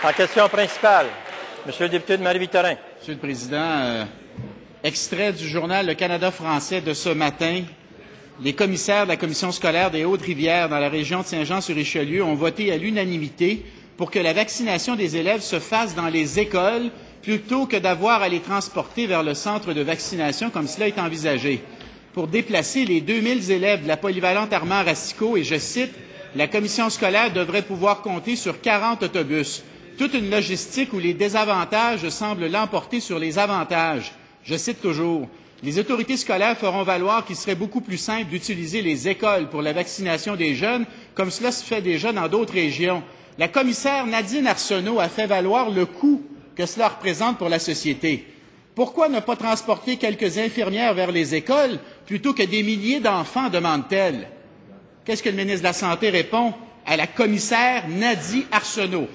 En question principale, Monsieur le député de Marie-Victorin. Monsieur le Président, extrait du journal Le Canada français de ce matin. Les commissaires de la Commission scolaire des Hautes-Rivières dans la région de Saint-Jean-sur-Richelieu ont voté à l'unanimité pour que la vaccination des élèves se fasse dans les écoles plutôt que d'avoir à les transporter vers le centre de vaccination comme cela est envisagé. Pour déplacer les 2000 élèves de la polyvalente Armand-Racicot, et je cite, « La commission scolaire devrait pouvoir compter sur 40 autobus. Toute une logistique où les désavantages semblent l'emporter sur les avantages. » Je cite toujours, « Les autorités scolaires feront valoir qu'il serait beaucoup plus simple d'utiliser les écoles pour la vaccination des jeunes, comme cela se fait déjà dans d'autres régions. » La commissaire Nadine Arsenault a fait valoir le coût que cela représente pour la société. Pourquoi ne pas transporter quelques infirmières vers les écoles plutôt que des milliers d'enfants, demande-t-elle? Qu'est-ce que le ministre de la Santé répond à la commissaire Nadine Arsenault?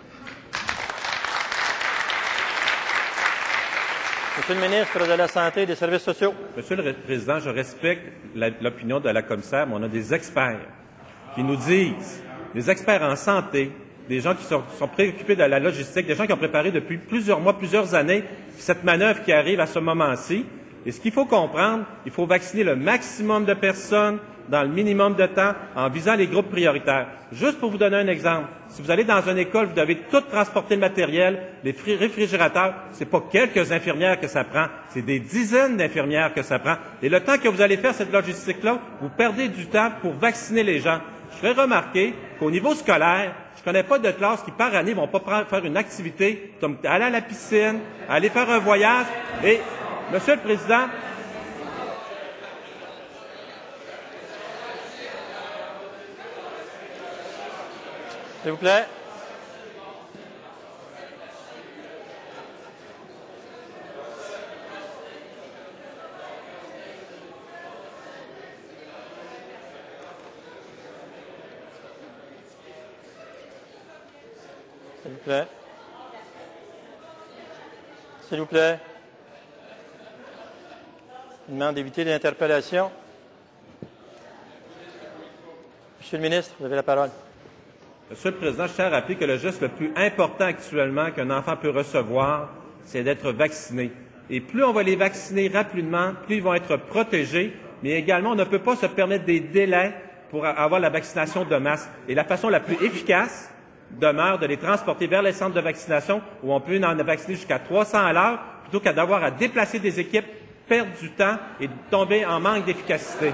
Monsieur le ministre de la Santé et des Services sociaux. Monsieur le Président, je respecte l'opinion de la commissaire, mais on a des experts qui nous disent, des experts en santé, des gens qui sont préoccupés de la logistique, des gens qui ont préparé depuis plusieurs mois, plusieurs années cette manœuvre qui arrive à ce moment-ci. Et ce qu'il faut comprendre, il faut vacciner le maximum de personnes dans le minimum de temps en visant les groupes prioritaires. Juste pour vous donner un exemple, si vous allez dans une école, vous devez tout transporter le matériel, les réfrigérateurs, c'est pas quelques infirmières que ça prend, c'est des dizaines d'infirmières que ça prend. Et le temps que vous allez faire cette logistique-là, vous perdez du temps pour vacciner les gens. Je ferai remarquer qu'au niveau scolaire, je ne connais pas de classe qui, par année, vont pas faire une activité comme aller à la piscine, aller faire un voyage. Et, Monsieur le Président, s'il vous plaît. S'il vous plaît. S'il vous plaît. Je demande d'éviter l'interpellation. Monsieur le ministre, vous avez la parole. Monsieur le Président, je tiens à rappeler que le geste le plus important actuellement qu'un enfant peut recevoir, c'est d'être vacciné. Et plus on va les vacciner rapidement, plus ils vont être protégés, mais également, on ne peut pas se permettre des délais pour avoir la vaccination de masse. Et la façon la plus efficace demeure de les transporter vers les centres de vaccination où on peut en vacciner jusqu'à 300 à l'heure, plutôt qu'à d'avoir à déplacer des équipes, perdre du temps et tomber en manque d'efficacité.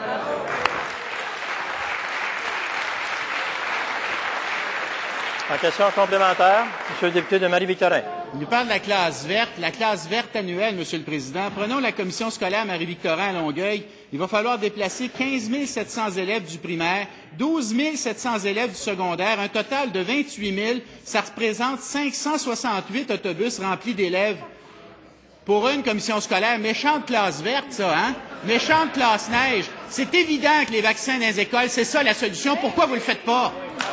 En question complémentaire, Monsieur le député de Marie-Victorin. Il nous parle de la classe verte annuelle, Monsieur le Président. Prenons la commission scolaire Marie-Victorin à Longueuil. Il va falloir déplacer 15 700 élèves du primaire, 12 700 élèves du secondaire, un total de 28 000. Ça représente 568 autobus remplis d'élèves. Pour une commission scolaire, méchante classe verte, ça, hein? Méchante classe neige. C'est évident que les vaccins dans les écoles, c'est ça la solution. Pourquoi vous le faites pas?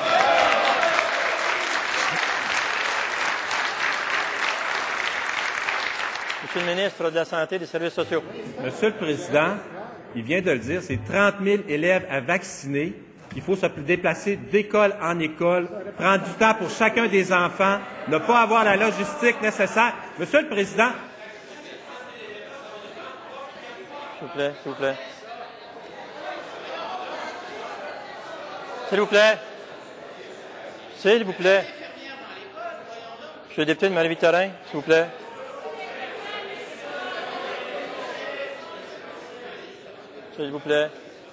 Monsieur le ministre de la Santé et des Services sociaux. Monsieur le Président, il vient de le dire, c'est 30 000 élèves à vacciner. Il faut se déplacer d'école en école, prendre du temps pour chacun des enfants, ne pas avoir la logistique nécessaire. Monsieur le Président. S'il vous plaît, s'il vous plaît. S'il vous plaît. S'il vous plaît. Monsieur le député de Marie-Victorin, s'il vous plaît. S'il vous plaît.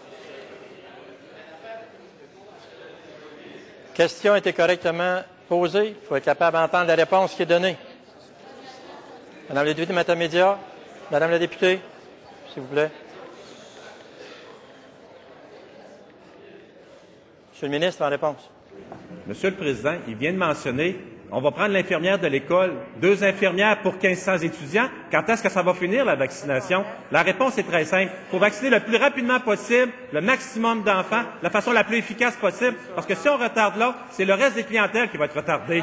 Question a été correctement posée. Il faut être capable d'entendre la réponse qui est donnée. Madame la députée Matamédia, Madame la députée, s'il vous plaît. Monsieur le ministre, en réponse. Monsieur le Président, il vient de mentionner, on va prendre l'infirmière de l'école, 2 infirmières pour 1500 étudiants. Quand est-ce que ça va finir, la vaccination? La réponse est très simple. Il faut vacciner le plus rapidement possible, le maximum d'enfants, de la façon la plus efficace possible, parce que si on retarde là, c'est le reste des clientèles qui va être retardé.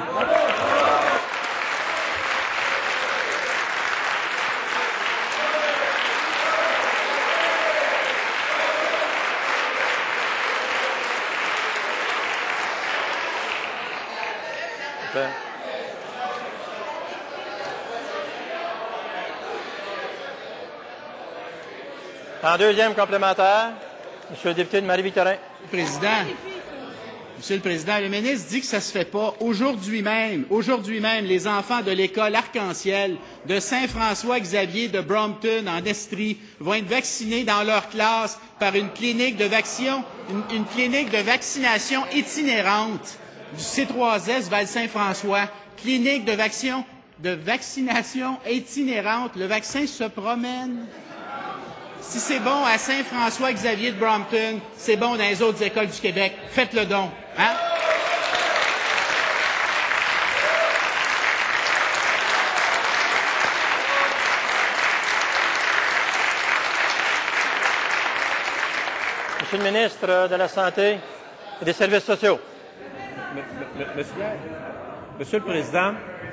En deuxième complémentaire, Monsieur le député de Marie-Victorin. Monsieur le Président, le ministre dit que ça se fait pas. Aujourd'hui même, les enfants de l'école Arc-en-Ciel de Saint-François-Xavier de Brompton, en Estrie, vont être vaccinés dans leur classe par une clinique de vaccination itinérante du C3S Val-Saint-François. Clinique de vaccination itinérante. Le vaccin se promène. Si c'est bon à Saint-François-Xavier de Brompton, c'est bon dans les autres écoles du Québec. Faites-le donc. Hein? Monsieur le ministre de la Santé et des Services sociaux. Monsieur le Président.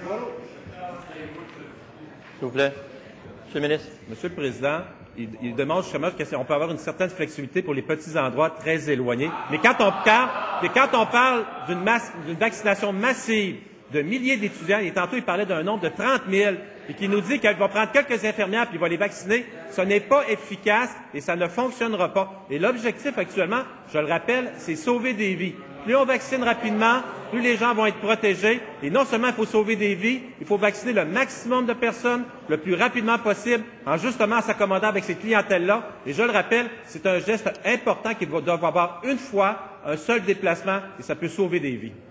S'il vous plaît. Monsieur le ministre. Monsieur le Président, il demande justement qu'on peut avoir une certaine flexibilité pour les petits endroits très éloignés. Mais quand on parle d'une vaccination massive de milliers d'étudiants, et tantôt il parlait d'un nombre de 30 000, et qui nous dit qu'il va prendre quelques infirmières puis il va les vacciner, ce n'est pas efficace et ça ne fonctionnera pas. Et l'objectif actuellement, je le rappelle, c'est sauver des vies. Plus on vaccine rapidement, plus les gens vont être protégés. Et non seulement il faut sauver des vies, il faut vacciner le maximum de personnes le plus rapidement possible, en justement s'accommodant avec ces clientèles-là. Et je le rappelle, c'est un geste important qui doit avoir une fois, un seul déplacement, et ça peut sauver des vies.